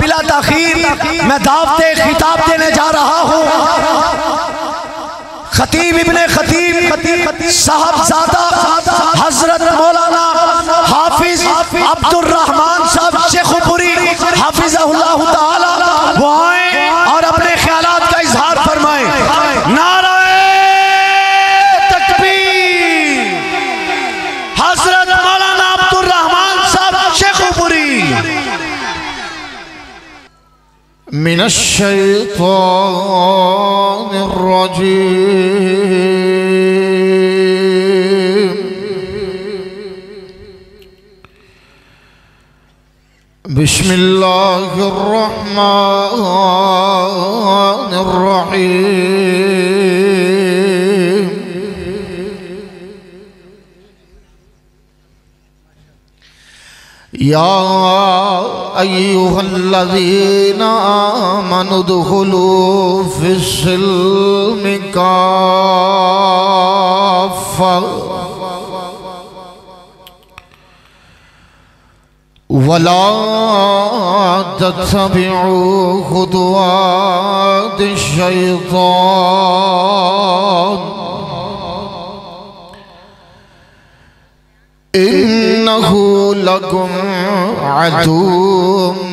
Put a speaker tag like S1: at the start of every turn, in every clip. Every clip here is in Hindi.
S1: बिला ताखीर मैं दावते खिताब देने जा रहा हूँ। खतीब इब्ने खतीब साहबजादा हजरत मौलाना हाफिज अब्दुल रहमान साहब शेखुपुरी हाफिज़हुल्लाह ताला वो आए और अपने ख्यालात का इजहार फरमाएं। नारे तकबीर। हजरत मौलाना अब्दुल रहमान साहब शेखुपुरी।
S2: मिनश शैतानिर रजीम। बिस्मिल्लाहिर रहमानिर रहीम। या अय्युहल्लज़ीना आमनु दुखुलू फिस्सिल्मि काफ़्फ़ा वला तत्तबिउ खुतवातिश शैतान इन्नहु लकुम अदुव्वुम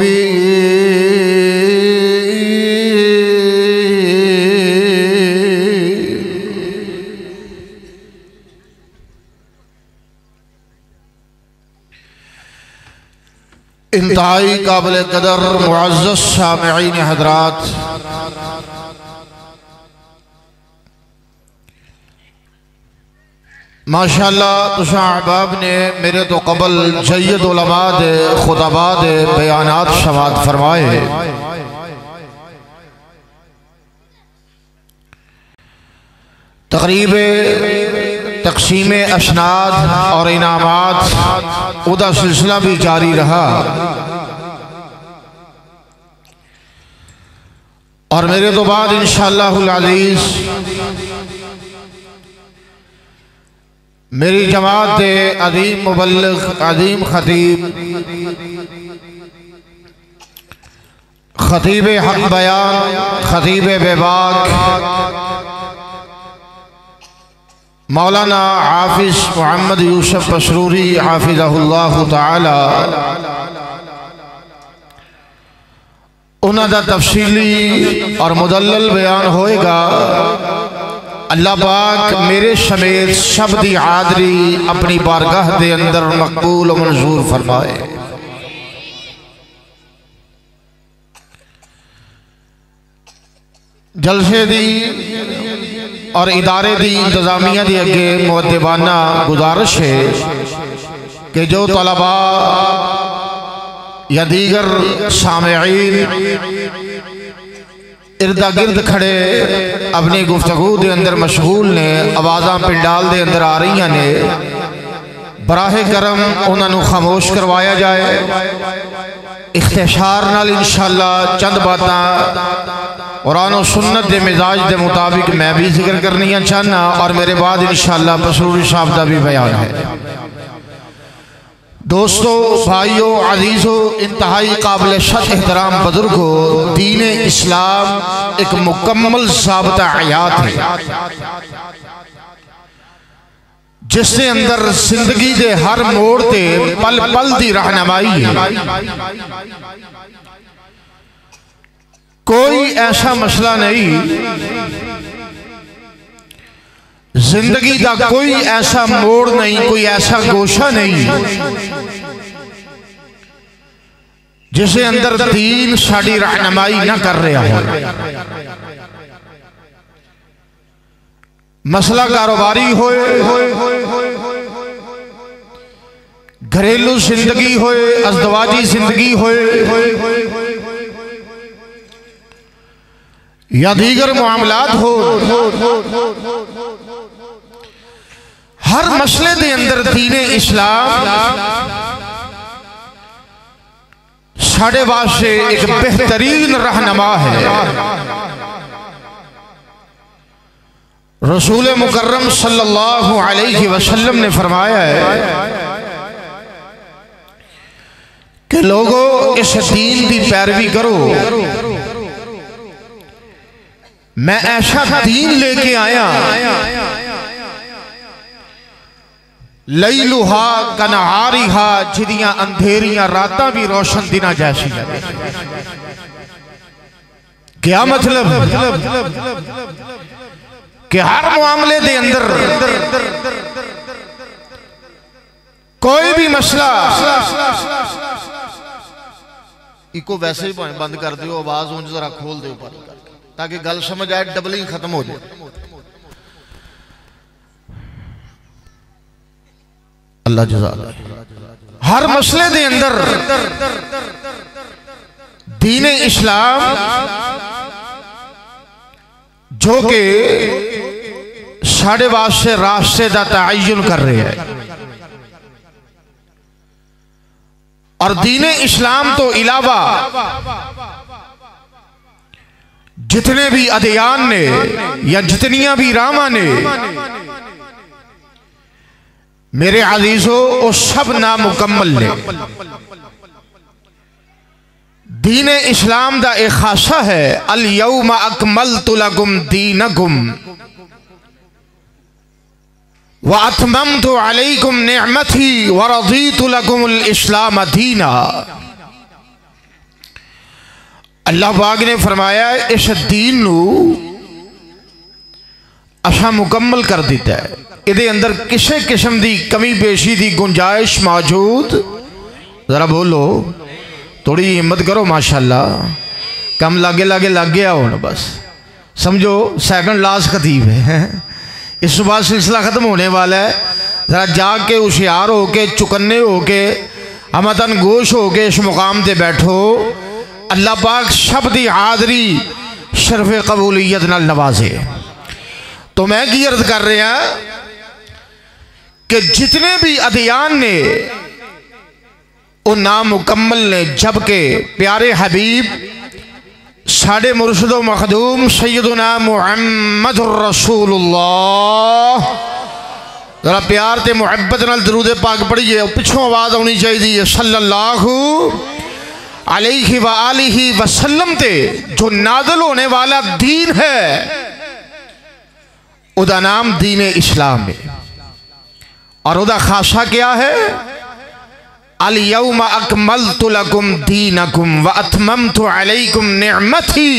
S2: मुबीन। इंतहाई काबिल कदर मुअज़्ज़ज़ सामिईन हज़रात, माशाअल्लाह तुसां अहबाब ने मेरे तो कबल जय्यद उलमा दे खुतबा दे बयानात शमात फरमाए। तकरीब तक़सीम असनाद और इनामात उदा सिलसिला भी जारी रहा और मेरे तो बाद इंशाअल्लाहुल अज़ीज़ मेरी जमात अज़ीम मुबल्लिग़ अज़ीम खतीब खतीब हक बयान खतीब बेबाक मौलाना हाफिज मोहम्मद यूसुफ मसरूरी हाफिज़हुल्लाह ताला उन्हां दा तफसीली और मुदल्लल बयान होएगा। अल्लाह पाक मेरे समेत सब दी हाज़री अपनी बारगाह दे अंदर मकबूल और मंजूर फरमाए। जलसे दी और इदारे दी इंतजामिया दी अगे मुअद्दिबाना गुजारिश है कि जो तलबा या दीगर सामिईन इर्दा गिर्द खड़े अपनी गुफ्तगू के अंदर मशगूल ने आवाज़ा पिंडाल के अंदर आ रही ने बराहे करम उन्होंने खामोश करवाया जाए। इख्तिसार नाल इंशाअल्लाह चंद बातां कुरान और सुन्नत के मिजाज के मुताबिक मैं भी जिक्र करनी चाहना और मेरे बाद इंशाअल्लाह मसरूरी साहब का भी बयान है। दोस्तों भाइयों अजीज़ों इंतहाई काबिल शर्त एहतराम बुजुर्गों, दीन इस्लाम एक मुकम्मल ज़ाब्ता हयात है जिसके अंदर जिंदगी के हर मोड़ ते पल पल की रहनुमाई है। कोई ऐसा मसला नहीं, जिंदगी का कोई ऐसा मोड़ नहीं, कोई ऐसा गोशा नहीं जिसे अंदर दीन साड़ी रहनुमाई ना कर रहा हो। मसला कारोबारी होए, घरेलू जिंदगी होए, अज़दवाजी जिंदगी होए या दीगर मामलात हो, हर मसले के अंदर दीने इस्लाम साढ़े वास्ते एक बेहतरीन रहनुमा है। रसूल मुकर्रम सल्लल्लाहु अलैहि वसल्लम ने फरमाया है कि लोगों इस दीन की पैरवी करो। मैं ऐसा दीन लेके आया लैलुहा कनहारिहा जिदियां अंधेरियां रातां भी रोशन दिना जैसी लगे। क्या मतलब कि हर मामले दे अंदर कोई भी मसला इको वैसे ही भावें बंद कर दो, आवाज ऊंच जरा खोल दो ताकि गल समझ आए, डबलिंग खत्म हो जाए। अल्लाह जज़ा। हर मसले दे अंदर दीने इस्लाम जो कि साढ़े वास्ते रास्ते का तयन कर रहे हैं, और दीने इस्लाम तो इलावा जितने भी अदियान ने या जितनियां भी रामा ने मेरे अजीजों वो सब नामुकम्मल ने। दीन इस्लाम का एक खासा है अल यौम अकमलतु लकुम दीनकुम व अतममतु अलैकुम निअमती व रज़ीतु लकुमुल इस्लाम दीना। अल्लाह पाक ने फरमाया इस दीन नू असा मुकम्मल कर दिता है, इहदे अंदर किसी किस्म की कमी पेशी की गुंजाइश मौजूद। जरा बोलो, थोड़ी हिम्मत करो, माशाअल्लाह कम लागे लागे लग गया हो, बस समझो सेकंड लास्ट खतीब है। इस बाद सिलसिला खत्म होने वाला है। जरा जाग के होशियार हो के चुकन्ने हो के हमतन गोश हो के इस मुकाम से बैठो। अल्लाह पाक सब दी हाजरी शरफ कबूलियत नाल नवाजे। तो मैं की अर्ज कर रहा कि जितने भी अदियान ने वो नामुकम्मल ने, जबकि प्यारे हबीब साढ़े मुर्शदो मखदूम सैयदुना मुहम्मदुर रसूलुल्लाह, जरा प्यार ते मुहब्बत नाल दरूद पाक पढ़िए, पिछों आवाज आनी चाहिए सल्लल्लाहु अलैहि व आलिहि वसल्लम ते जो नाज़िल होने वाला दीन है उदा नाम दीन इस्लाम है। और उदा खासा क्या है? अल यौम अकमलतु लकुम दीनकुम व अतममतु अलैकुम निअमती।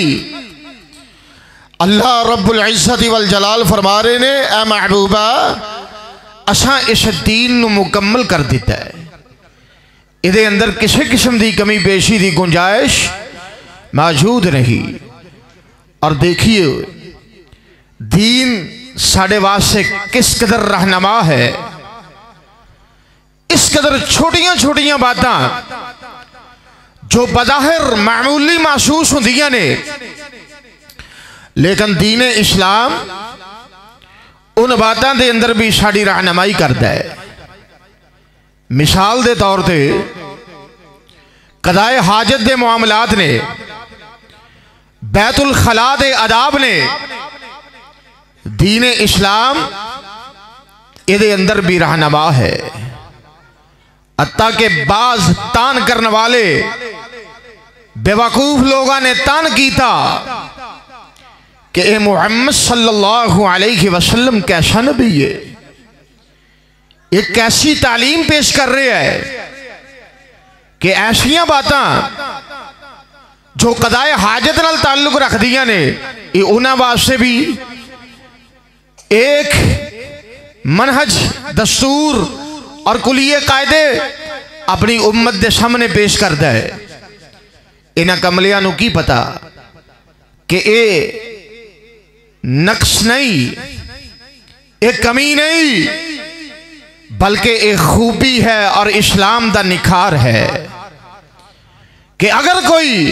S2: अल्लाह रब्बुल इज्जत वल जलाल फरमा रहे ने, ए महबूबा असा इस दीन नू मुकम्मल कर दिता है, इहदे अंदर किसी किस्म की कमी पेशी की गुंजाइश मौजूद नहीं। और देखिए दीन साढ़े वास्ते किस कदर रहनुमा है। इस कदर छोटियां छोटियां बातां जो बज़ाहिर मामूली महसूस होंदियां ने, लेकिन दीन इस्लाम उन बातों के अंदर भी साड़ी रहनुमाई करता है। मिसाल के तौर पर कदाए हाजत के मामलात ने, बैतुल खला दे आदाब ने, दीन इस्लाम इहदे अंदर भी रहनुमा है। हत्ता के बाज तान करने वाले बेवकूफ लोगों ने तान किया कि ए मुहम्मद सल्लल्लाहु अलैहि वसल्लम कैसा नबी है, एक कैसी तालीम पेश कर रहे हैं कि ऐसियां बातां जो कदाए हाजत नाल ताल्लुक रख दिया ने, ये उन्हां वास्ते भी एक मनहज दस्तूर और कुलिये कायदे अपनी उम्मत के सामने पेश करता है। इन्हां कमलियां नूं की पता कि ये नक्स नहीं, एक कमी नहीं, बल्कि एक खूबी है और इस्लाम का निखार है कि अगर कोई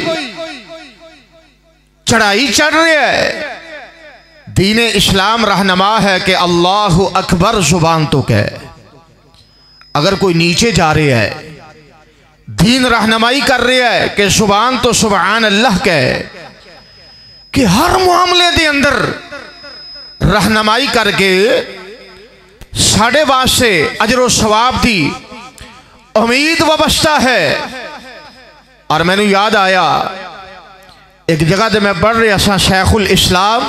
S2: चढ़ाई चढ़ रहा है, दीन इस्लाम रहनुमा है कि अल्लाहु अकबर जुबान तो कह। अगर कोई नीचे जा रहा है, दीन रहनुमाई कर रहा है कि जुबान तो सुभान अल्लाह कह। कि हर मामले के अंदर रहनुमाई करके साढ़े वास्ते अजर व सवाब की उम्मीद वाबस्ता है। और मैनू याद आया एक जगह तो मैं पढ़ रहा सा शेखुल इस्लाम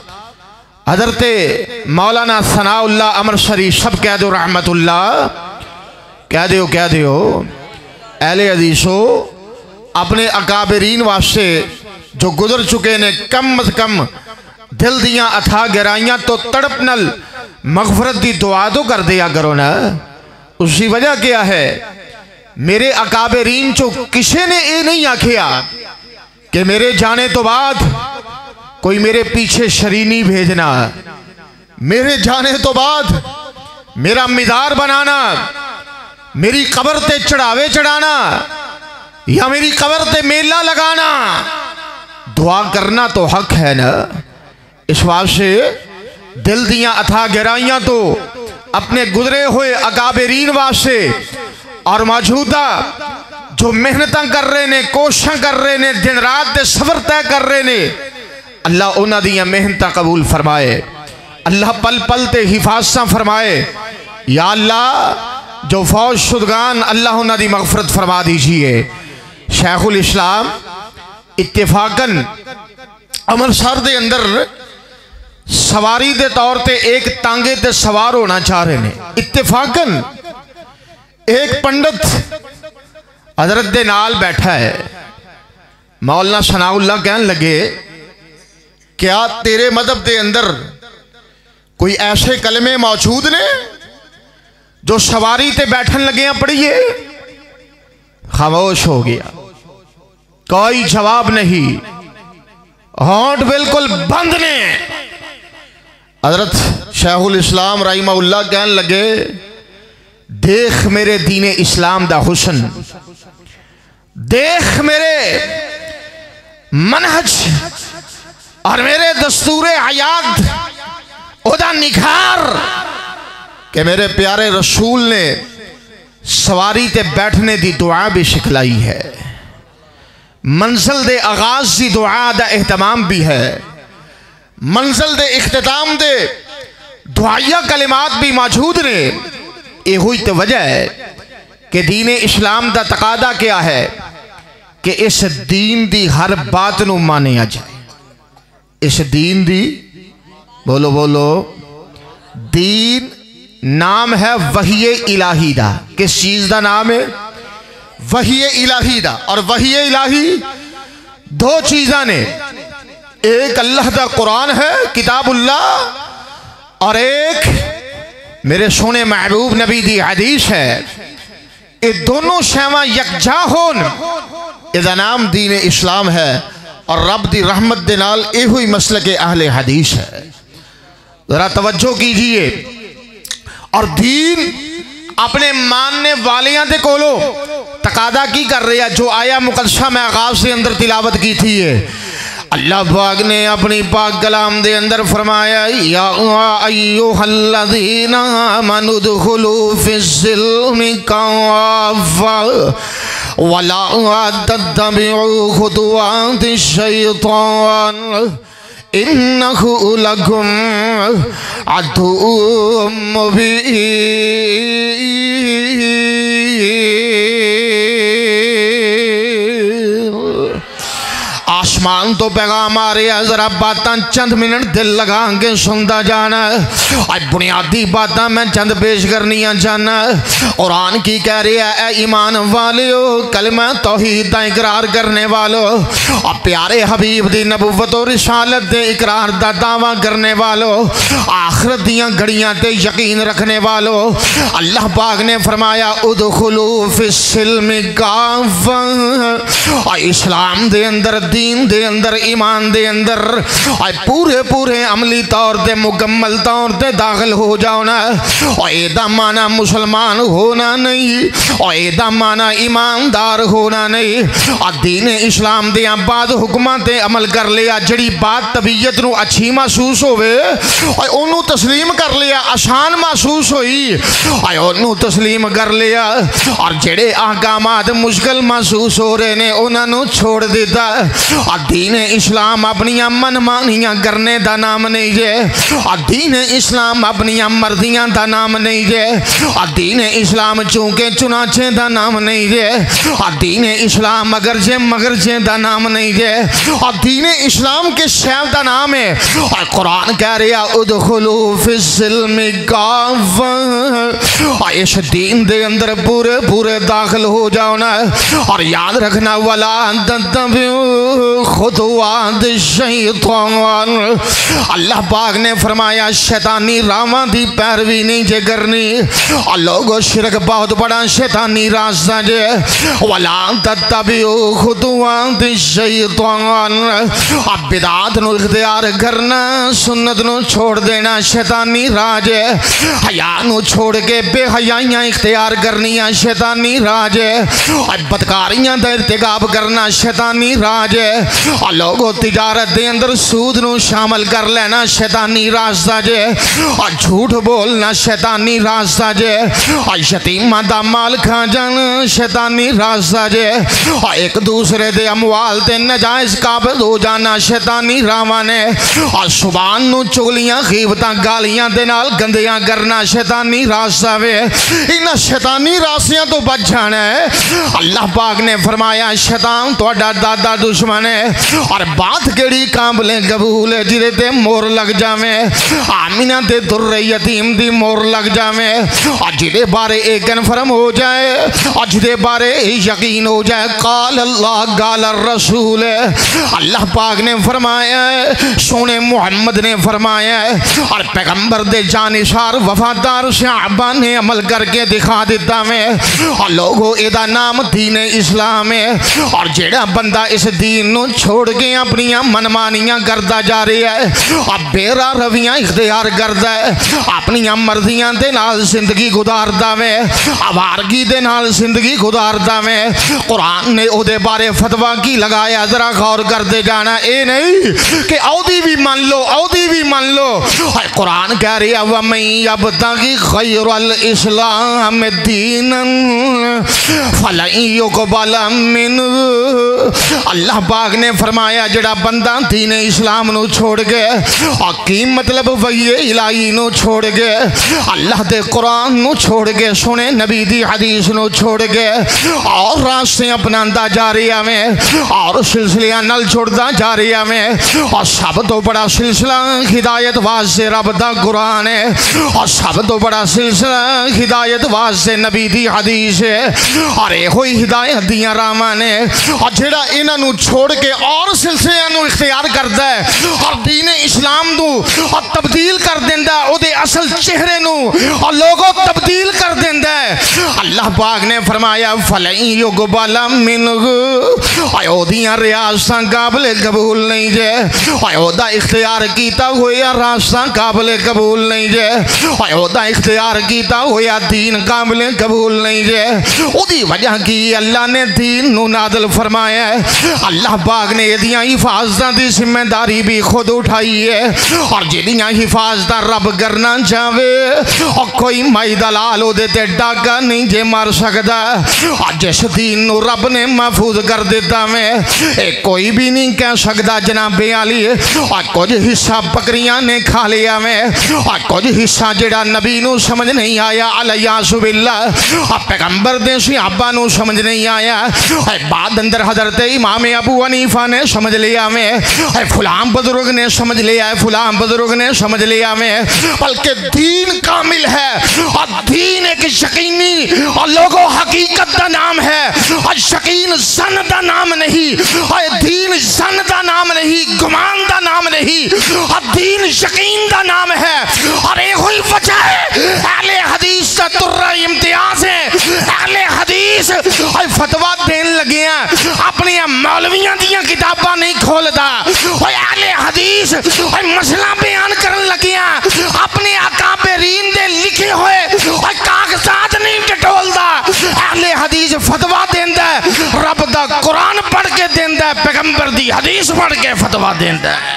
S2: हजरत मौलाना सनाउल्लाह अमर शरीफ सब कह दो रहमतुल्लाह कह दो अहले हदीसो अपने अकाबरीन वास्ते जो गुजर चुके ने कम अज कम दिल दियां अथा गहराइयां तो तड़प नल मगफरत की दुआ तो कर दिया करो ना। उसकी वजह क्या है, मेरे अकाबरीन चो किसी ने ये नहीं आखिया कि मेरे जाने तो बाद कोई मेरे पीछे शरीनी भेजना, मेरे जाने तो बाद मेरा मिदार बनाना, मेरी कब्र ते चढ़ावे चढ़ाना या मेरी कब्र ते मेला लगाना। दुआ करना तो हक है ना। इस वास्ते दिल दियां अथा गहराइयां तो अपने गुजरे हुए अकाबरीन वास्ते और मौजूदा जो मेहनत कर रहे ने, कोशिश कर रहे ने, दिन रात दे सफर तय कर रहे ने, अल्लाह उन्हां दियां मेहनत कबूल फरमाए। अल्लाह पल पल ते हिफाजत फरमाए। या अल्लाह जो फौज शुदगान अल्लाह उन्हां दी मगफरत फरमा दीजिए। शेखुल इस्लाम इत्तेफाकन अमृतसर दे अंदर सवारी दे तौर ते एक तांगे ते सवार होना चाह रहे ने। इत्तेफाकन एक पंडित हजरत दे नाल बैठा है। मौलाना सनाउल्लाह कहन लगे, क्या तेरे मजहब के अंदर कोई ऐसे कलमे मौजूद ने जो सवारी ते बैठन लगे हैं पढ़िए? खामोश हो गया, कोई जवाब नहीं, होंठ बिल्कुल बंद ने। हजरत शेखुल इस्लाम रहीमहुल्लाह कहन लगे, देख मेरे दीन इस्लाम दा हुस्न, देख मेरे मनहज और मेरे दस्तूरे हयात ओदा निखार कि मेरे प्यारे रसूल ने सवारी ते बैठने की दुआ भी सिखलाई है, मंजिल दे आगाज की दुआ दा एहतमाम भी है, मंजिल दे इख्तिताम दे दुआया कलिमात भी मौजूद ने। यही तो वजह है कि दीन इस्लाम दा तकादा क्या है कि इस दीन दी हर बात नू मानिया जाए। इस दीन दी बोलो बोलो, दीन नाम है वही इलाही दा। किस चीज का नाम है? वही इलाही दा। और वही इलाही दो चीज़ा ने, एक अल्लाह दा कुरान है किताबुल्लाह, और एक मेरे सोने महबूब नबी दी हदीस है। ये दोनों शैवा यकजा होन, इसका नाम दीन इस्लाम है। और रब दी रहमत दे नाल एहो ही मसलक अहले हदीस है। जरा तवज्जो कीजिए। और दीन अपने मानने वालियां दे कोलो तकादा की कर रहा है, जो आया मुकद्दसा में आगाज से अंदर तिलावत की थी है। अल्लाह पाक ने अपनी पाक कलाम दे अंदर फरमाया, या अय्युहल्लज़ीना आमनू दुखुलू फिस्सिल्मि काफ़ा वला तत्तबिउ खुतुवातिश शैतान इन्नहु लकुम अदुव्वुम मुबीन। आसमान तो पैगाम आ रहा है, जरा बातां चंद मिनट दिल लगा के सुनता जाना। आज बुनियादी बातां मैं चंद पेश करनियां जाना। कुरान की कह रहा है, ए ईमान वालियो, कलमा तौहीद दा इकरार करने वालों, और प्यारे हबीब दी नबुव्वत और रिसालत दे इकरार दा दावा करने वालों, आखिरत दियां घड़ियां ते यकीन रखने वालों, अल्लाह पाक ने फरमाया उदखुलू फिस्सिल्मि काफ़ा। इस्लाम दे अंदर, दीन दे अंदर, ईमान दे अंदर पूरे पूरे अमली तौर ते मुकम्मल तौर ते दाखिल हो जाओ ना। और एदा माना मुसलमान होना नहीं, और एदा माना ईमानदार होना नहीं। और दीन इस्लाम दियां बाद हुक्मां ते अमल कर लिया। जड़ी बात तबीयत नू अच्छी महसूस होवे और ओनू तस्लीम कर लिया, आसान महसूस हुई और ओनू तस्लीम कर लिया। और जेड़े अहकामात मुश्किल महसूस हो रहे ने उन्होंने छोड़ दिता। दीन इस्लाम अपनिया मनमानियां करने का नाम नहीं जे। दीन इस्लाम अपनिया मर्जियां का नाम नहीं जे। दीन इस्लाम चूंके चुनाचे का नाम नहीं जे। दीन इस्लाम अगरचे मगरचे का नाम नहीं जे। दीन इस्लाम के शैब का नाम है। और कुरान कह रहा उदखुलू फिस्सिल्मि काफ़ा, इस दीन दे अंदर पूरे पूरे दाखिल हो जाओ ना। और याद रखना वला तत्तबिउ खुतुवात शैतान, अल्लाह पाक ने फरमाया शैतानी रावां दी पैरवी नहीं जे करनी। और लोगों शिरक बहुत बड़ा शैतानी रास्ता जे। वला तत्तबिउ खुतुवात शैतान, अब बिदात नू इख्तियार करना, सुन्नत नू छोड़ देना शैतानी राज है। हया नू छोड़ के बेहयाइयां इख्तियार करनियां शैतानी राज है। और बदकारियां दा इर्तिकाब करना शैतानी राज है। और लोगों तिजारत दे अंदर सूद नू शामिल कर लेना शैतानी रास्ता जे। और झूठ बोलना शैतानी रास्ता जे। और यतीमां दा माल खा जाना शैतानी रास्ता जे। और एक दूसरे दे अमवाल ते नजायज काबिज हो जाना शैतानी रावां ने। और सुबान नू चुगलियां गीबतां गालियां दे नाल गंदियां करना शैतानी रास्ता वे। इन शैतानी रास्तियां तो बच जाना है। अल्लाह पाक ने फरमाया शैतान तुहाडा दादा दुश्मन है। और बात केड़ी काबले कबूल है जिदे ते मोर लग जावे। आमिना ते दुर्रे यतीम दी मोर लग जावे। और जिदे बारे एक कन्फर्म हो जाए और जिदे बारे यकीन हो जाए काल अल्लाह गाल रसूल है। अल्लाह पाक ने फरमाया सोने मुहम्मद ने फरमाया और पैगंबर दे जानिसार वफादार सहाबा ने अमल करके दिखा दिता में। और लोगों एदा नाम दीन इस्लाम है। और जेड़ा बंदा इस दीन नू छोड़ के अपनियां मनमानियां करता जा रहा है और बेरा रवियां इख्तियार करता है, अपनियां मर्जियां दे नाल जिंदगी गुजारदा वे, आवारगी दे नाल जिंदगी गुजारदा वे। कुरान ने ओदे बारे फतवा की लगाया जरा गौर करते जाना। ये नहीं कि औदी भी मान लो औदी भी मान लो। कुरान कह रहा व मैं अब तकी खैरुल इस्लाम दीनन फलन युक़बल मिन्हु। अल्लाह पाक ने फरमाया जड़ा बंदा दीन इस्लाम नू छोड़ के और की मतलब वही इलाही नू छोड़ के अल्लाह दे कुरान नू छोड़ के सुने नबी दी हदीस नू छोड़ के और रास्ते अपनांदा जा रहा में और सिलसिलियां नल छोड़दा जा रहा में। और सब तो बड़ा सिलसिला हिदायत वास्ते रब दा कुरान है। और सब तो बड़ा सिलसिला हिदायत वास्ते नबी दी हदीस है। और यो ही हिदायत दियां रावां ने। और जेड़ा इन्हां नू छोड़ के और सिलसिलियां नू इख्तियार करदा है और दीन इस्लाम नू और तब्दील कर देंदा ओदे असल चेहरे नू और लोगों तब्दील कर देंदा है। अल्लाह पाक ने फरमाया फलन युक़बल मिन्हु। ओदियां रियासतां काबिल कबूल नहीं जे। ओदा इख्तियार कीता होया रास्ता काबिल कबूल नहीं जे। ओदा इख्तियार कीता होया दीन काबिल कबूल नहीं जे। ओदी वजह की अल्लाह ने दीन नू नाज़िल फरमाया है। अल्लाह पाक ने एदियां हिफाजतां दी जिम्मेदारी भी खुद उठाई है। और जिहदियां हिफाजतां रब करना चाहे और कोई माई दलाल ओदे ते डाका नहीं जे मार सकदा। और जिस दीन नू रब ने महफूज कर दिता में कोई भी नहीं कह सकता जनाबे आली। और कुछ हिस्सा बकरियां ने खा लिया में और कुछ हिस्सा जेड़ा नबी नू समझ नहीं आया अलैयासु बिल्लाह और पैगंबर दे सहाबा नू समझ नहीं आया। बाद अंदर हजरत इमाम अबू हनीफा ने समझ लिया में, फुलाम बुजुर्ग ने समझ लिया है, फुलाम बुजुर्ग ने समझ लिया में। बल्कि दीन कामिल है और दीन एक यकीनी और लोगों हकीकत का नाम है और यकीन ज़न का नाम नहीं। और दीन ज़न का नाम नहीं, गुमान का नाम नहीं और दीन यकीन का नाम है। और एक ही वजह है अहले हदीस का तुर्रा इम्तियाज है। अहले हदीस और फतवा देन लगे अपनी मौलवियां दियां किताबां नहीं खोलता। अहले हदीस और मसला बयान करन लगे अपने अकाबरीन दे लिखे हुए और कागजात नहीं टटोलता। अहले हदीस फतवा देंदा है रब दा कुरान पढ़ के देंदा है, पैगंबर दी हदीस पढ़ के फतवा देंदा है।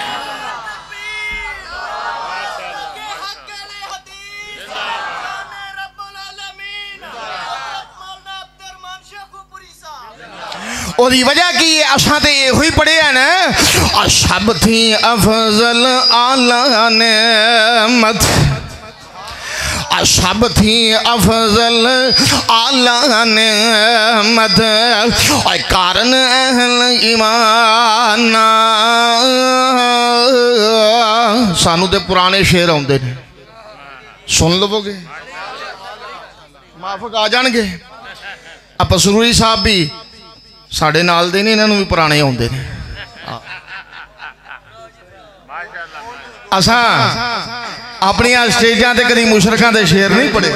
S2: ओदी वजह की असां ते यो ही पढ़े है ना, सब थी अफजल आला नेमत, सब थी अफजल आला नेमत, कारण अहल ईमान। सानू ते पुराने शेर आउंदे ने, सुन लवोगे, माफक आ जाएंगे। आप सरूरी साहब भी साढ़े नाल दे ने, इन्होंने भी पुराने आउंदे ने। असा अपनी स्टेजा ते कभी मुशरकां दे शेर नहीं पढ़े,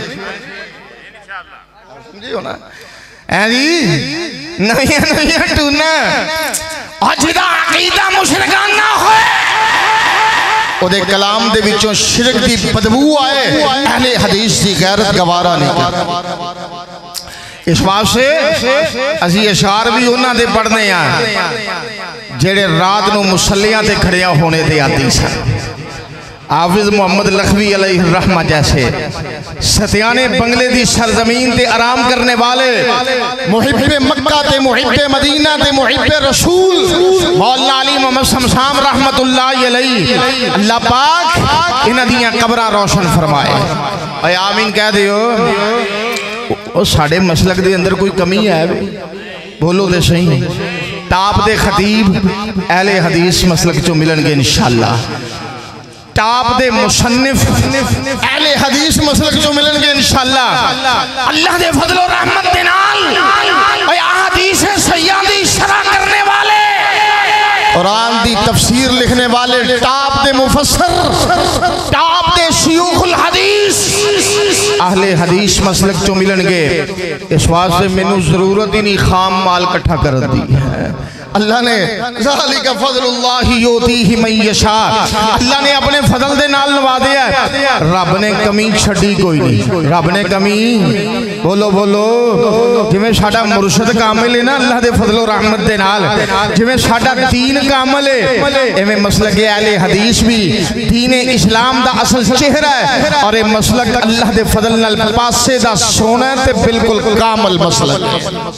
S2: समझे हो ना? है जी नवियां नवियां टूना जिहदा अकीदा मुशरकाना होए ओदे कलाम दे विचों शिरक दी बदबू आए, अहले हदीस दी गैरत गवारा नहीं कर। इस वास्ते असी अशार भी उन्होंने पढ़ने जेड़े रात को मुसलियां ते खड़िया होने दे आदी सन। हाफिज मोहम्मद लखवी अलैहि रहमा जैसे सतियाने बंगले दी सरजमीन ते आराम करने वाले मुहिब्बे मक्का ते मुहिब्बे मदीना ते मुहिब्बे रसूल मौलाना अली मोहम्मद शमशाम रहमतुल्लाह अलैहि, अल्लाह पाक इन्हां दियां कब्रां रोशन फरमाए। ऐ आमीन कह दियो। और साढ़े मसलक दे अंदर कोई कमी है? बोलो दे सही। टाप दे खतीब अहले हदीस मसलक चो मिलणगे इंशाअल्लाह। टाप दे मुसन्निफ अहले हदीस मसलक चो मिलणगे इंशाअल्लाह। अल्लाह दे फजल और रहमत दे नाल अहादीस सहीहा दी शरह करने वाले, कुरान दी तफसीर लिखने वाले, टाप दे मुफस्सिर, टाप दे शयूखुल हदीस अहले हदीस मसलक चो मिलणगे। इस वास्ते मैनू जरूरत ही नहीं खाम माल इकट्ठा कर दी है। अल्लाह ने ज़ालिका फ़ज़लुल्लाहि युतीहि मन यशा, अल्लाह ने अपने फजल दे नाल नवाज़िया। रब ने कमी छड़ी कोई नहीं, रब ने कमी बोलो बोलो जिवें साडा मुर्शिद कामिल है ना अल्लाह दे फजल और रहमत दे नाल, जिवें साडा दीन कामिल है, एवें मसलक अहले हदीस भी दीन इस्लाम दा असल चेहरा है। और ये मसलक अल्लाह दे फजल नाल पासे दा सोना ते बिल्कुल कामिल मसलक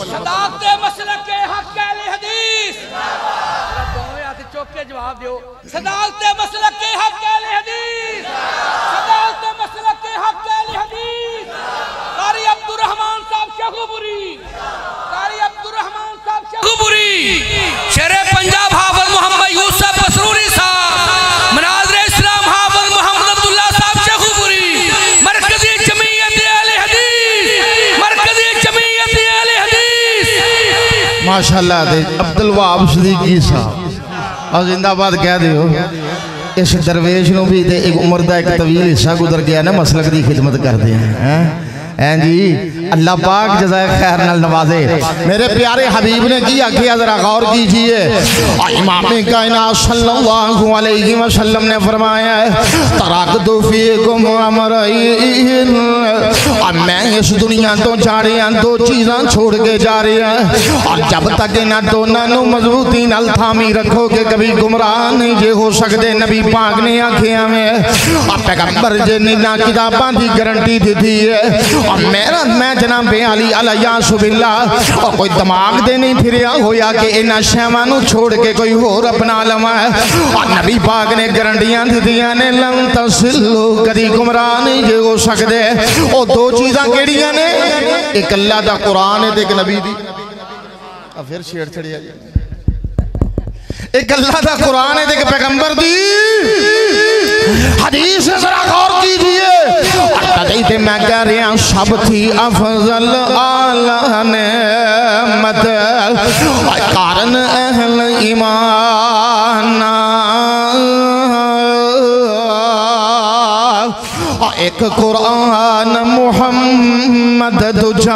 S3: है। जवाब दो सदालते मसलक के हक अहले हदीस, सदालते मसलक के हक अहले हदीस। कारी अब्दुर्रहमान साहब शेखुपुरी, कारी अब्दुर्रहमान साहब शेखुपुरी, शेरे पंजाब हाफिज मोहम्मद यूसुफ बसरूरी साहब, मनाज़िर इस्लाम हाफिज मोहम्मद अब्दुल्ला साहब शेखुपुरी, मरकजी जमीयत अहले हदीस, मरकजी जमीयत अहले हदीस।
S2: माशाअल्लाह अब्दुल वहाब सिद्दीकी साहब और जिंदाबाद कह दियो। इस दरवेश नूं भी एक उम्र का एक तवील हिस्सा गुजर गया ना मसलक की खिदमत करते हैं जी। अल्लाह पाक जज़ाए खैर नाल नवाजे। मेरे प्यारे हबीब ने की आखिया जरा गौर कीजिए। इमाम कायनात सल्लल्लाहु अलैहि वसल्लम ने फरमाया तराकतु फीकुम अमरैन, मैं इस दुनिया तो जा रहा दो चीज़ां छोड़ के जा रहा, और जब तक इन्हां दोनों नूं मजबूती नाल थामी रखोगे कभी गुमराह नहीं जे हो सकते। नबी पाक ने आखिया में पैगंबर जे ने किताबां की गारंटी दी है, और मैं जनाब अली अलैहिस्सलाम और कोई दिमाग दे नहीं फिरिया होया कि इन्हां शैवां नूं छोड़ के कोई होर अपना लवां। और नबी पाक ने गारंटियां दित्तियां ने लम तसिल्लु, कदी गुमराह नहीं जे हो सकदे। ओ दो चीज़ां केड़ियां ने? एक अल्लाह दा कुरान है ते एक नबी दी। फिर छेड़ छड़िया जी। एक अल्लाह दा कुरान है ते एक पैगंबर दी हदीस। जरा गौर कीजिए। और मैं कह रहा सब थी अफजल आला नेमत, कारण अहल ईमान। एक कुरान मुहम्मद दूजा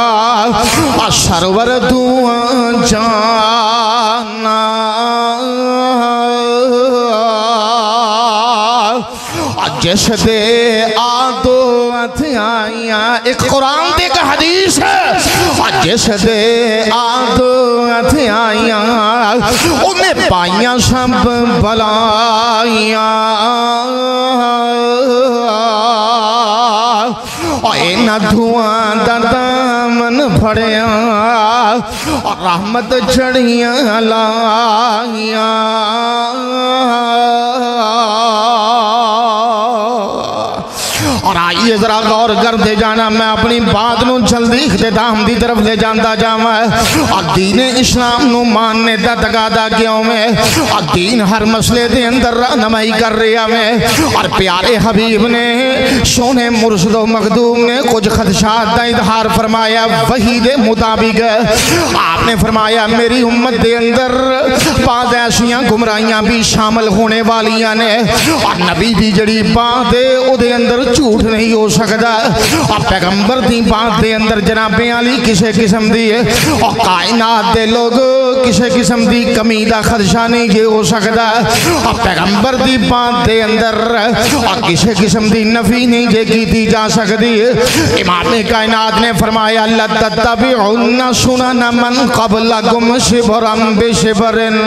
S2: सरवर दुआ जाना। जिस दे आदो अथियाइया, एक कुरान ते एक हदीस है। जिस दे आदो अथियाइया उन्हें पाइया सब बलाइया। इन्हां धुआं दा दामन फड़िया और रहमत चढ़ियां लाइया। और आइए जरा गौर करते जाना, मैं अपनी बात नू जल्दी इख्तिताम दी तरफ ले जाता जावा। और दीन इस्लाम नू मानने दा तकादा क्यों में, और दीन हर मसले दे अंदर रहनुमाई कर रहा में। और प्यारे हबीब ने सोने मुर्शद मखदूम ने कुछ खदशात का इजहार फरमाया। वही दे मुताबिक आपने फरमाया मेरी उम्मत दे अंदर पांच ऐसियां गुमराहियां भी शामिल होने वालियां ने। और नबी दी जड़ी बात है उहदे अंदर झूठ नहीं हो सकता। और पैगंबर दी बात दे अंदर जनाबे वाली किसी किस्म दी और कायनात दे लोग किसी किस्म दी कमी का खदशा नहीं जे हो सकता। और पैगंबर दी बात दे अंदर और किसी किस्म दी नफी नहीं जे की जा सकती। इमाम कायनात ने फरमाया लतत्तबिउन्ना सुनन मन क़ब्लकुम शिबरन बिशिबरिन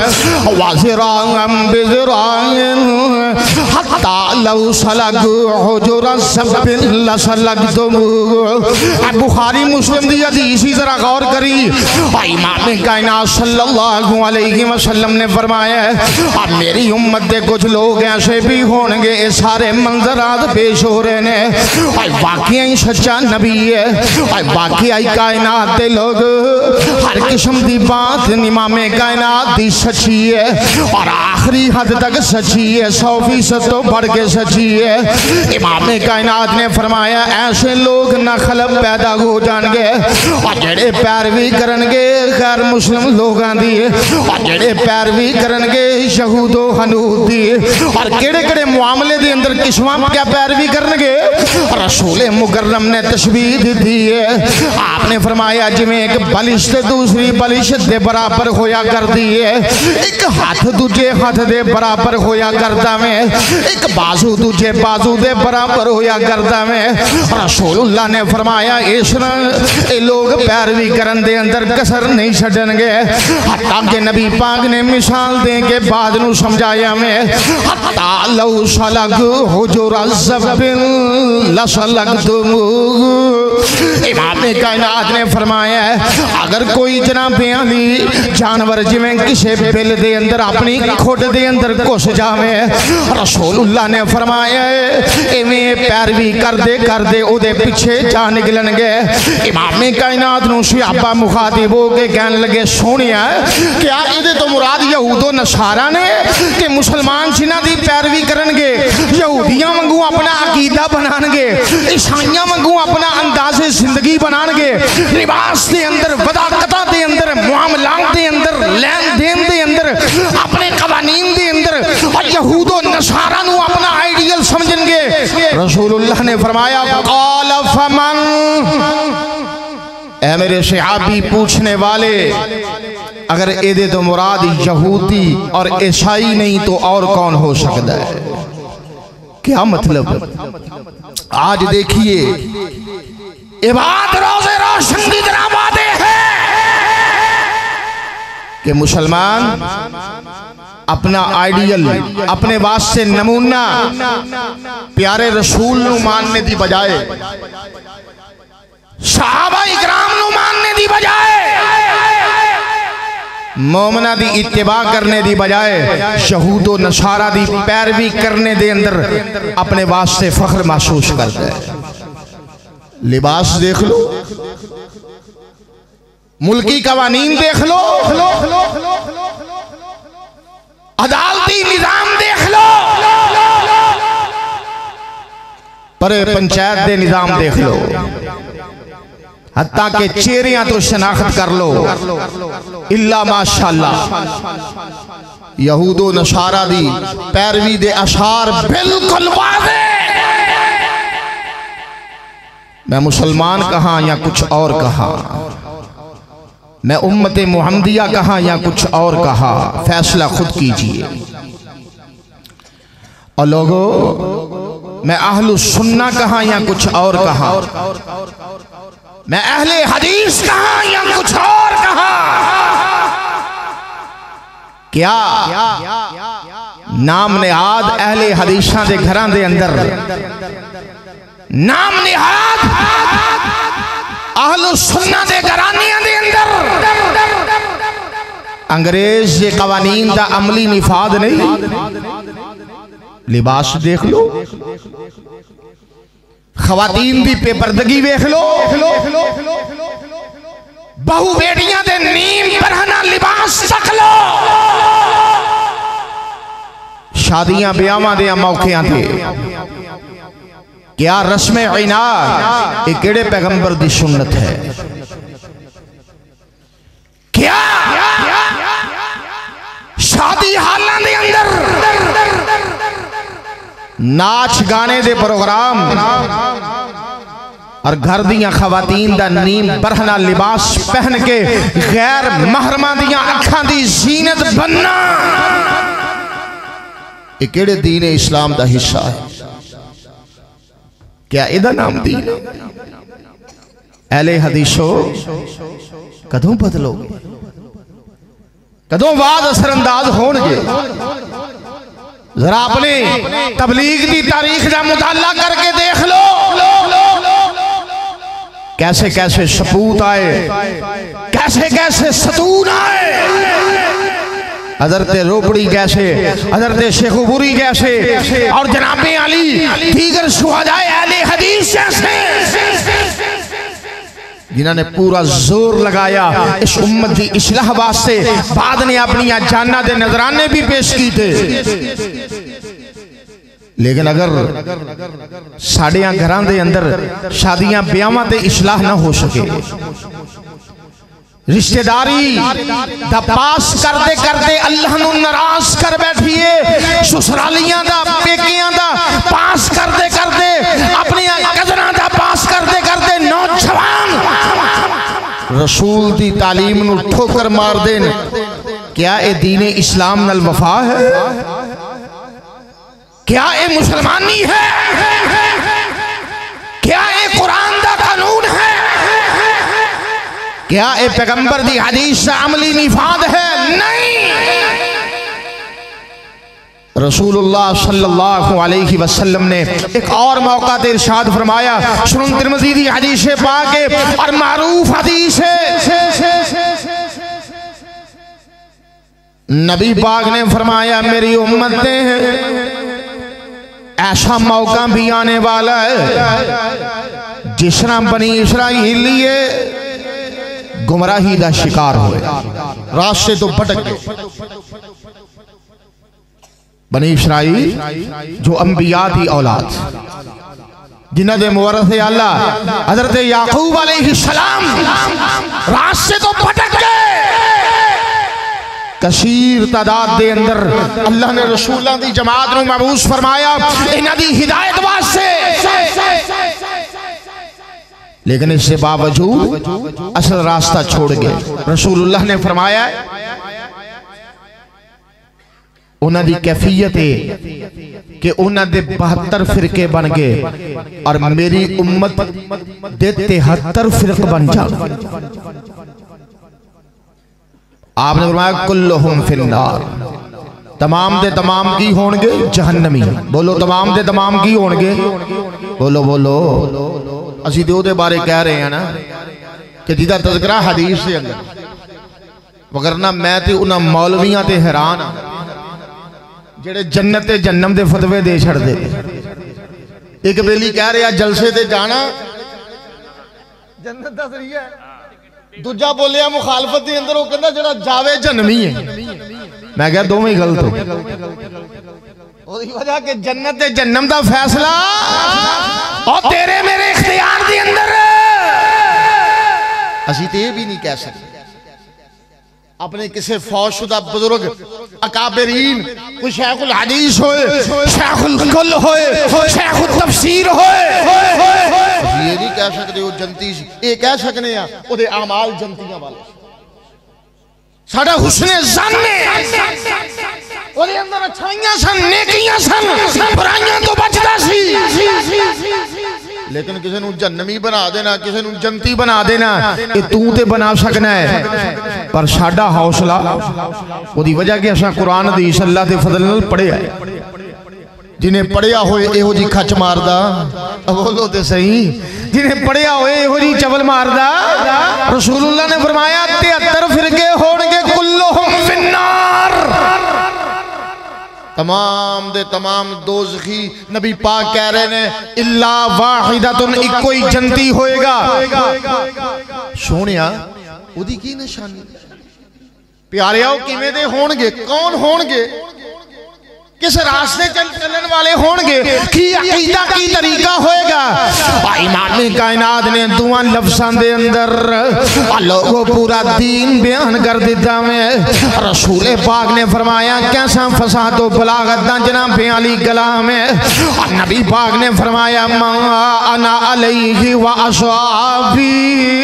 S2: वज़िराअन बिज़िराइन हत्ता लौ सलकू हुजुरा सब्बिन लसलकतुम। बुखारी मुस्लिम दी हदीस ही जरा गौर करी। इमाम कायनात सल्लल्लाहु अलैहि वसल्लम ने फरमाया अब मेरी उम्मत दे कुछ लोग ऐसे भी होंगे, ये सारे मंजरात पेश हो रहे हैं। वाकई ही सच्चा नबी है, वाकई कायनात दे लोग हर किस्म की बात इमाम कायनात दी सच्ची है और आखिरी हद तक सच्ची है, 100% तो बढ़ के सच्ची है। इमाम कायनात ने फरमाया ऐसे लोग नखल पैदा हो जाएंगे और जेड़े पैरवी करनगे गैर मुस्लिम लोगों दी, और जेड़े पैरवी करनगे यहूदो हनूद दी। और केड़े-केड़े मामले दे अंदर किस्मां क्या पैरवी करनगे, रसूल मुकर्रम ने तशबीह दी है। आपने फरमाया जिवें एक बलिश ते दूसरी बलिश दे बराबर होया करदी है, एक हाथ दूजे हाथ दे बराबर होया करदा में, एक बाजू दूजे बाजू दे बराबर होया करदा में। रसूलुल्लाह ने फरमाया इस ये लोग पैरवी करन दे अंदर कसर नहीं छड्डणगे। हत्ता के नबी पाक ने मिसाल दे के बाद नू समझाया में हत्ता लौ सलकू हुजुरा सब्बिन लसलकतुम। इमाम कायनात ने फरमाया अगर कोई जनाबे अली जानवर जिवें किसी बिल दे अंदर अपनी खुड दे अंदर घुस जावे, रसूलुल्लाह ने फरमाया इवें पैरवी करदे करदे उहदे पिछे जा निकलणगे। इमाम कायनात नूं सहाबा मुखातिब हो के कहन लगे सोहणिया क्या इहदे तो मुराद यहूदो नसारा ने कि मुसलमान जिन्हां दी पैरवी करनगे, यहूदियां वांगू अपना अकीदा बनाणगे, ईसाइयां वांगू अपना अंदाज़े जिंदगी बनाणगे, लिबास दे अंदर वदाकता दे अंदर मुआमलात दे अंदर लेन देन दे अंदर अपने कवानीन दे अंदर और यहूदो नसारा नूं अपना आइडियल समझणगे। रसूलुल्लाह ने फरमाया क़ाल फमन, ऐ मेरे सहाबी पूछने वाले अगर एदे तो मुराद यहूदी और ईसाई नहीं तो और कौन हो सकता है? क्या मतलब? आज देखिए ये बात रोज़े रोशन की तरह वादे है कि मुसलमान अपना आइडियल अपने वास्ते नमूना प्यारे रसूल नू मानने की बजाय, सहाबा इकराम नू मानने की बजाय, मोमना दी इत्तिबा करने की बजाय यहूदो नसारा दी पैरवी करने दे अंदर अपने वास्ते फख्र महसूस करता है। लिबास देख लो, मुल्की कवानीन देख लो, अदालती निजाम देख लो, परे पंचायत दे निजाम देख लो, हत्ता के चेहरियां तो शनाख्त कर लो। इल्ला माशाअल्लाह यहूदो नसारा दी पैरवी दे अशार बिल्कुल वाज़े। मैं मुसलमान कहा या कुछ और कहा, मैं उम्मते मुहम्मदिया कहा या कुछ और कहा, फैसला खुद कीजिए। और लोगों मैं अहलु सुन्ना कहा या कुछ और कहा, मैं अहले हदीस कहा या कुछ और कहा, क्या नाम नेहाद अहले हदीसां दे घरां दे अंदर नाम निहाद अहलु सुन्नत दे घरानियां दे अंदर अंग्रेज के कवानीन दा अमली निफाद नहीं। लिबास देख लो, खवातीन दी पेपरदगी देख लो, बहु बेटियां दे नीम बरहना लिबास तक लो। शादियां ब्याहां दे मौकियां ते क्या रस्म इनाद, ये केड़े पैगंबर दी सुन्नत है? क्या शादी हालां दे अंदर नाच गाने दे प्रोग्राम और घर दियां खवातीन दा नीम बरहना लिबास पहन के गैर महरमा दियां अखां दी जीनत बनना, ये केड़े दीन इस्लाम दा हिस्सा है? क्या इहदा नाम दीन? अहले हदीसो कदों बदलोगे? कदों वाद असरअंदाज होणगे? जरा अपने तबलीग की तारीख का मुताला करके देख लो, कैसे कैसे सपूत आए, कैसे कैसे सतून आए। हजरत रोबड़ी कैसे, हजरत शेखुपुरी कैसे, और जनाबे अली दीगर शुहदाए अहले हदीस जैसे, जिन्होंने पूरा जोर लगाया इस उम्मत की इस्लाह वास्ते। बाद ने अपनी जाना दे नजराने भी पेश किए थे। लेकिन अगर साड़िया घरां दे अंदर शादियां ब्याहां ते इस्लाह ना हो सके, रिश्तेदारी दा पास करते करते अल्लाह नू नाराज कर बैठिए, ससुरालियां दा पेकियां दा पास करते करते अपनी कदरां दा पास करते करते नौजवान रसूल दी तालीम नू ठोकर मार देन। क्या ये दीने इस्लाम नाल वफा है? क्या ये मुसलमानी है? क्या ये कुरान दा कानून है? क्या ये पैगंबर दी हदीस दा अमली निफाद है? नहीं। रसूलुल्लाह सल्लल्लाहु अलैहि वसल्लम ने एक और मौका पे इरशाद फरमाया, सुनन तिरमिज़ी दी हदीस पाक है और मारूफ हदीस है। नबी पाक ने फरमाया मेरी उम्मत ने ऐसा मौका भी आने वाला है जिस तरह बनी इसराइलिए गुमराही का शिकार हुए, रास्ते तो भटक गए। बनी इसराइल जो अंबिया की औलाद, जिन्हों के मुवरथ आला हजरत याकूब अलैहिस्सलाम रास्ते तो भटक गए। कसीर तादाद के अंदर अल्लाह ने रसूलों की जमात को मबूस फरमाया इन्हां दी हिदायत वास्ते, लेकिन इसके बावजूद असल रास्ता छोड़ गए। रसूलुल्लाह ने फरमाया उन्हां दी कैफियत है कि उन्हां दे 72 फिरके बन गए और मेरी उम्मत दे 73 फिरके बन जा। आपने फरमाया कुल्लुहुम फिन्नार, तमाम दे तमाम की होंगे जहन्नमी। बोलो तमाम दे तमाम की होंगे? बोलो बोलो। असी तो उहदे बारे कह रहे हैं ना कि जिहदा तज़किरा हदीस के अंदर, वगरना मैं तो उन्हां मौलवियां ते हैरान हाँ जेड़े जन्नत ते जन्नम दे फतवे दे छड़दे। एक बेली कह रहा जलसे ते जाना जन्नत दा जरिया, दूजा बोलिया मुखालफत के अंदर वो कहता जरा जावे जन्नमी है। मैं क्या दोवें ही गलत हो। वजह कि जन्नत ते जन्नम दा फैसला और तेरे मेरे इख्तियार दे अंदर। असी तो ये भी नहीं कह सकते अपने किसी फौजशुदा बुजुर्ग अकाबरीन, कोई शेखुल हदीस होए, शेखुल कुल होए, शेखुल तफसीर होए, ये नहीं कह सकते वो जनती सी। ये कह सकते हैं ओदे आमाल जनतियां वाले। साडा हुस्ने ज़न्न ओदे अंदर अच्छाइयां सन, नेकियां सन, बुराइयां तो बचदा सी। लेकिन किसी नूं जन्नमी बना देना, किसी नूं जनती बना देना, ये तू ते बना सकना है। पर साडा हौसला ओदी वजह कि असां कुरान हदीस अल्लाह दे फजल नाल पढ़िया है। जिन्हें पढ़िया होए इहो जी खच मारदा, बोलो तो सही, जिन्हें पढ़िया होए इहो जी चवल मारदा। रसूलुल्लाह ने फरमाया 73 फिरके होणगे कुल्लुहुम फिन्नार, तमाम दे तमाम दोज़खी। नबी पाक कह रहे ने इल्ला वाहिदतुन, इको ही जन्नती होएगा। सोनिया ओदी की निशानी प्यारे आओ किवें दे होणगे, कौन होणगे, किस रास्ते चलने वाले होंगे, की अकीदा की तरीका होएगा। इमाम कायनात ने दुआ लफ्ज़ां दे अंदर लोगों पूरा दीन बयान कर दिता में। रसूल पाक ने फरमाया कैसा फसाद व बलागत दा जनाब अली कलाम है। नबी पाक ने फरमाया मा अना अलैहि व अस्हाबी,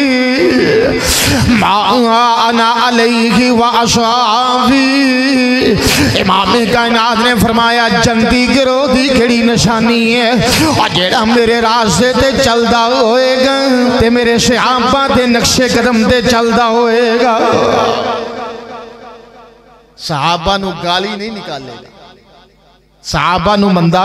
S2: मा अना अलैहि व अस्हाबी। इमाम कायनात ने फरमाया जन्नती गिरोह दी केड़ी निशानी है, और जेड़ा मेरे रास्ते ते चलदा होएगा ते मेरे सहाबा दे नक्शे कदम ते चलदा होएगा। सहाबा नू गाली नहीं निकालेगा, सहाबा नू मंदा,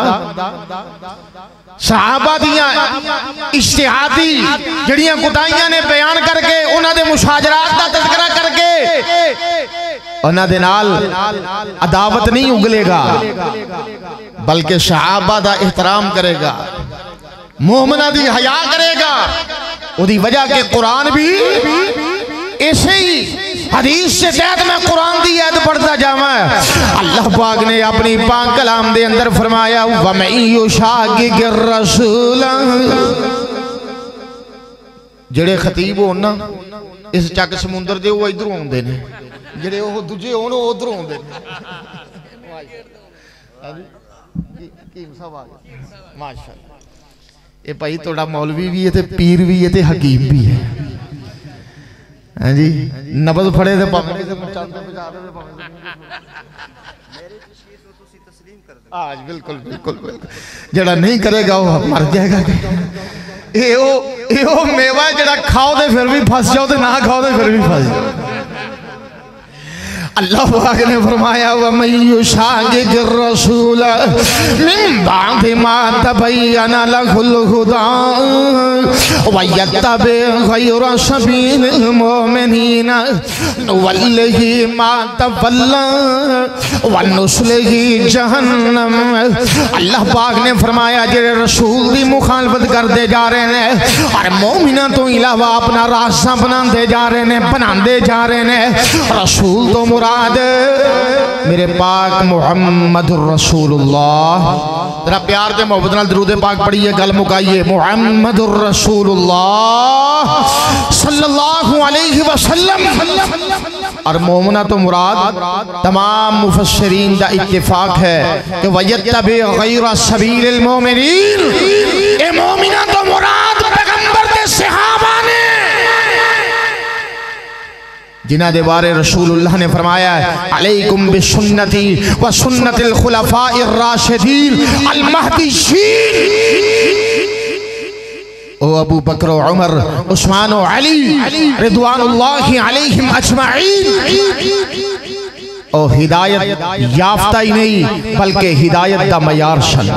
S2: सहाबा दियां इज्तिहादी जड़ियां कुताइयां ने बयान करके उन्हां दे मुशाजरात दा तज़किरा करके उन्हां दे नाल अदावत नहीं उगलेगा, बल्कि सहाबा दा एहतराम करेगा, मोमिना दी हया करेगा। उदी वजह के कुरान भी ऐसे ही हदीस से तहत मैं कुरान दी आयत पढ़ता जावा। अल्लाह पाक ने अपनी पाक कलाम दे अंदर फरमाया व मैं युशागिर रसूल, जेड़े खतीब हो ना इस चक समुंदर दे वो इधरों आउंदे ने, जेड़े वो दूजे होण वो उधरों आउंदे ने। माशाअल्लाह, ये भाई थोड़ा मौलवी भी है ते पीर भी है ते हकीम भी है। हाँ जी, नबज फड़े थे आज बिल्कुल बिल्कुल बिल्कुल, जड़ा नहीं करेगा वो मर जाएगा। यो मेवा जड़ा खाओ तो फिर भी फंस जाओ, तो ना खाओ तो फिर भी फंस जाओ। अल्लाह पाक ने फरमाया व मैं युशागिर रसूल मिन बाद मा तबय्यन लहुल हुदा व यत्तबि गैर सबीलिल मुमिनीन नुवल्लिहि मा तवल्ला व नुस्लिहि जहन्नम। अल्लाह पाक ने फरमाया जेड़े रसूल दी मुखालफत करते जा रहे हैं और मोमिना तो इलावा अपना रास्ता बनाते जा रहे हैं, बनाते जा रहे हैं, रसूल तो मुराद मेरे पाक मुहम्मदुर रसूलुल्लाह। जरा प्यार दे मोहब्बत नाल दरूद पाक पढ़िए, गल मुकाइए। मुहम्मदुर रसूलुल्लाह सल्लल्लाहु अलैहि वसल्लम। और मोमिना तो मुराद तमाम मुफस्सिरीन दा इत्तिफाक है कि वयत्तबि गैर सबीलिल मोमिनीन, ए मोमिना तो मुराद पैगंबर दे सहाबा ने, जिन्हां दे बारे रसूलुल्लाह ने फरमाया अलैकुम बिसुन्नती व सुन्नतिल खुलफाइर राशिदीन अल महदीयीन। ओ अबू बकर व उमर, उस्मान व अली रिदवानुल्लाहि अलैहिम अजमाइन। ओ हिदायत याफ्ता ही नहीं बल्कि हिदायत दा मयार सन।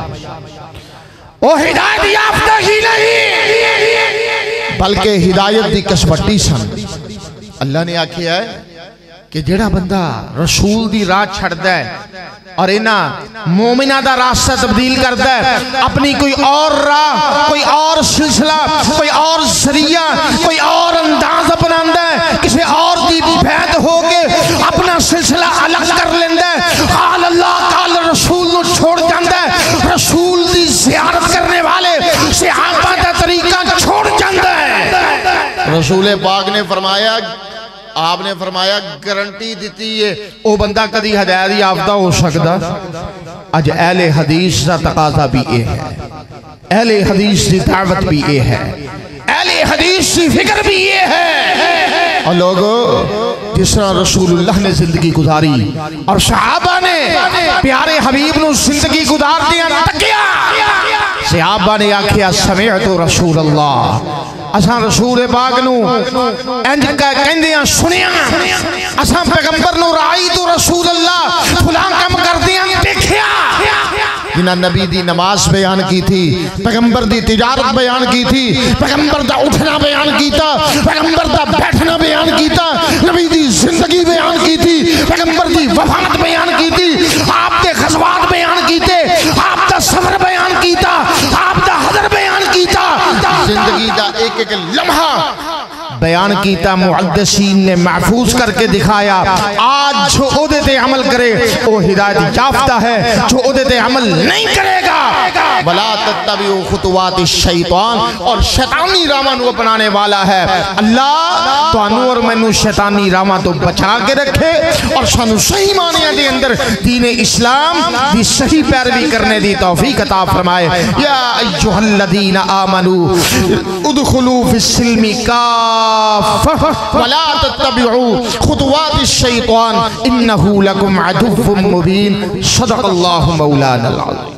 S2: ओ हिदायत याफ्ता ही नहीं बल्कि हिदायत दी कसबट्टी सन। अल्लाह ने आखिया है कि जेड़ा बंदा रसूल दी राह छड़दा है और इन्हां मोमिना दा रास्ता तब्दील करता है, अपनी कोई और राह, कोई और सिलसिला, कोई और जरिया, कोई और अंदाज अपनांदा है, किसी और दी बैत होके अपना सिलसिला अलग कर लेंदा है, काल अल्लाह काल रसूल नु छोड़ जांदा है, रसूल दी ज़ियारत करने वाले सहाबा दा तरीका छोड़ जांदा है। रसूल पाक ने फरमाया, आपने फरमाया गारंटी दी है वो बंदा कदी हिदायत याफ्ता हो सकता। अज अहले हदीस का तकाजा भी ये है, अहले हदीस की दावत भी ये है, अहले हदीस की फिक्र भी ये है। और लोगों जिस तरह रसूलुल्लाह ने जिंदगी गुजारी और सहाबा ने प्यारे हबीब नु जिंदगी गुजार दिया तकिया, सहाबा ने आखिया समिअतु रसूलल्लाह, असा रसूल पाक नु इंज कहंदियां सुनिया, असा पैगंबर नु राई तो रसूलल्लाह फलां काम करदियां देखिया। ना नबी दी नमाज बयान की थी, पैगंबर दी तिजारत बयान की थी, पैगंबर दा उठना बयान कीता, पैगंबर दा बैठना बयान कीता, नबी दी जिंदगी बयान की थी, पैगंबर दी वफात बयान की थी, आप दे ग़ज़वात बयान कीते, आप दा सफर बयान कीता, आप दा हज़र बयान कीता, जिंदगी दा एक एक लम्हा बयान कीता। मुहद्दिसीन ने महफूज करके दिखाया। आज जो ओदे ते अमल करे वो हिदायत याफ्ता है, जो ओदे ते अमल नहीं करेगा वला तत्तबिउ खुतुवात शैतान, और शैतानी रावां नूं अपनाने वाला है। अल्लाह तुहानू और मैनू शैतानी रावां तो बचा के रखे और सानू सही मानिया दे अंदर दीन इस्लाम दी सही पैरवी करने दी तौफीक अता फरमाए। या अय्युहल्लज़ीना आमनू उदखुलू फिस्सिल्मि काफ़्फ़ा वला तत्तबिउ खुतुवातिश शैतान इन्नहु लकुम अदुव्वुम मुबीन। सदक़ल्लाहु मौलाना अल-अज़ीम।